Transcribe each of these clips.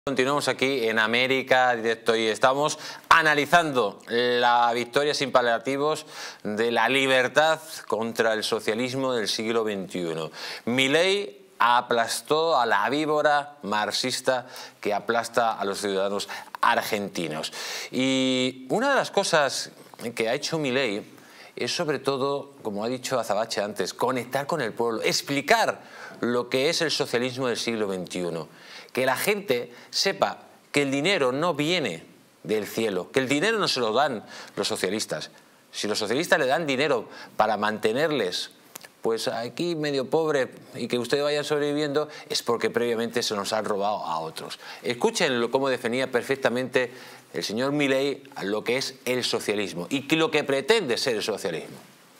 Continuamos aquí en América Directo y estamos analizando la victoria sin paliativos de la libertad contra el socialismo del siglo XXI. Milei aplastó a la víbora marxista que aplasta a los ciudadanos argentinos. Y una de las cosas que ha hecho Milei es sobre todo, como ha dicho Azabache antes, conectar con el pueblo, explicar lo que es el socialismo del siglo XXI. Que la gente sepa que el dinero no viene del cielo, que el dinero no se lo dan los socialistas. Si los socialistas le dan dinero para mantenerles pues aquí medio pobre y que ustedes vayan sobreviviendo, es porque previamente se nos han robado a otros. Escuchen cómo definía perfectamente el señor Milei lo que es el socialismo y lo que pretende ser el socialismo.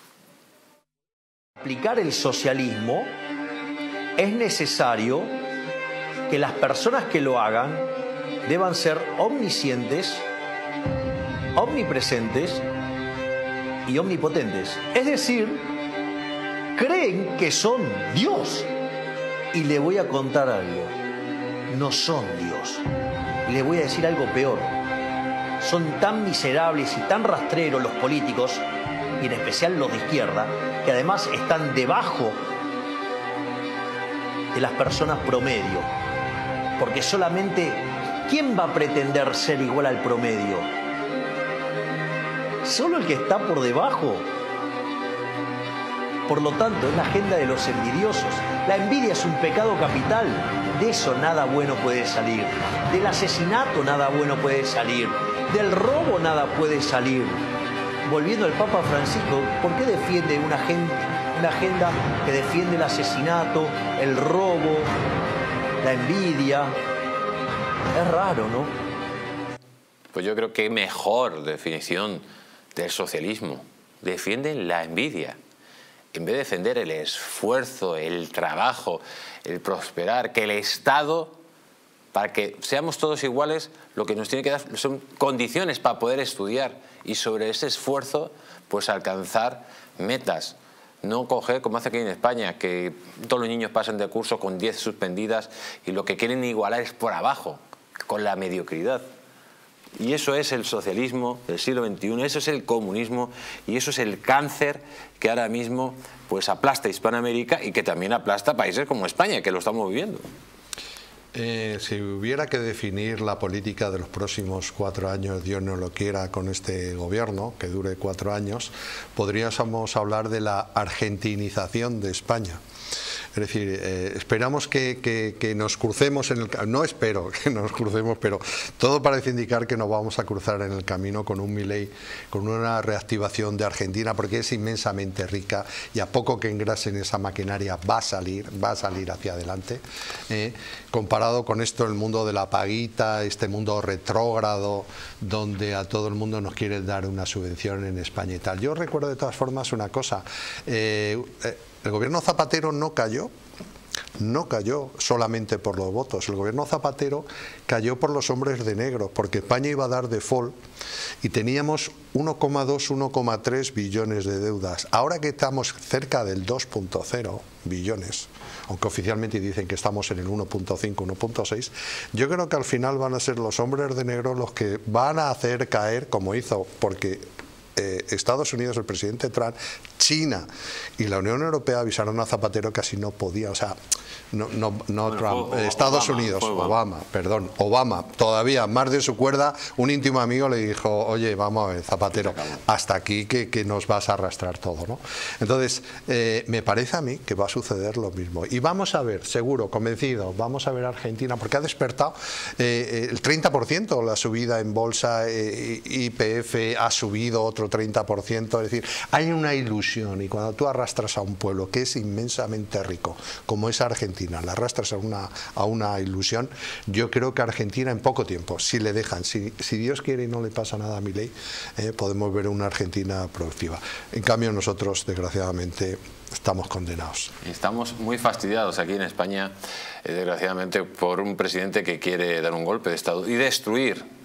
Aplicar el socialismo es necesario que las personas que lo hagan deban ser omniscientes, omnipresentes y omnipotentes. Es decir, creen que son Dios. Y le voy a contar algo. No son Dios. Y le voy a decir algo peor. Son tan miserables y tan rastreros los políticos, y en especial los de izquierda, que además están debajo de las personas promedio. Porque solamente, ¿quién va a pretender ser igual al promedio? Solo el que está por debajo. Por lo tanto, es la agenda de los envidiosos. La envidia es un pecado capital. De eso nada bueno puede salir. Del asesinato nada bueno puede salir. Del robo nada puede salir. Volviendo al Papa Francisco, ¿por qué defiende una agenda que defiende el asesinato, el robo, la envidia? Es raro, ¿no? Pues yo creo que mejor definición del socialismo. Defienden la envidia. En vez de defender el esfuerzo, el trabajo, el prosperar, que el Estado, para que seamos todos iguales, lo que nos tiene que dar son condiciones para poder estudiar y sobre ese esfuerzo pues alcanzar metas. No coger, como hace aquí en España, que todos los niños pasan de curso con 10 suspendidas y lo que quieren igualar es por abajo, con la mediocridad. Y eso es el socialismo del siglo XXI, eso es el comunismo y eso es el cáncer que ahora mismo pues aplasta Hispanoamérica y que también aplasta países como España, que lo estamos viviendo. Si hubiera que definir la política de los próximos 4 años, Dios no lo quiera, con este gobierno, que dure 4 años, podríamos hablar de la argentinización de España. Es decir, esperamos que nos crucemos en el camino, no espero que nos crucemos, pero todo parece indicar que nos vamos a cruzar en el camino con un Milei, con una reactivación de Argentina, porque es inmensamente rica y a poco que engrasen esa maquinaria va a salir hacia adelante. Comparado con esto, el mundo de la paguita, este mundo retrógrado, donde a todo el mundo nos quiere dar una subvención en España y tal. Yo recuerdo de todas formas una cosa. El gobierno Zapatero no cayó solamente por los votos. El gobierno Zapatero cayó por los hombres de negro, porque España iba a dar default y teníamos 1,2, 1,3 billones de deudas. Ahora que estamos cerca del 2,0 billones, aunque oficialmente dicen que estamos en el 1,5, 1,6, yo creo que al final van a ser los hombres de negro los que van a hacer caer, como hizo, porque Estados Unidos, el presidente Trump, China y la Unión Europea avisaron a Zapatero que así no podía, o sea, no Trump, Estados Unidos, Obama, todavía más de su cuerda, un íntimo amigo le dijo, oye, vamos a ver, Zapatero, hasta aquí que nos vas a arrastrar todo, ¿no? Entonces, me parece a mí que va a suceder lo mismo. Y vamos a ver, seguro, convencido, vamos a ver Argentina, porque ha despertado el 30% la subida en bolsa, YPF ha subido otro 30%, es decir, hay una ilusión, y cuando tú arrastras a un pueblo que es inmensamente rico, como es Argentina, la arrastras a una ilusión, yo creo que Argentina en poco tiempo, si le dejan, si Dios quiere y no le pasa nada a Milei, podemos ver una Argentina productiva. En cambio nosotros, desgraciadamente, estamos condenados. Estamos muy fastidiados aquí en España, desgraciadamente, por un presidente que quiere dar un golpe de Estado y destruir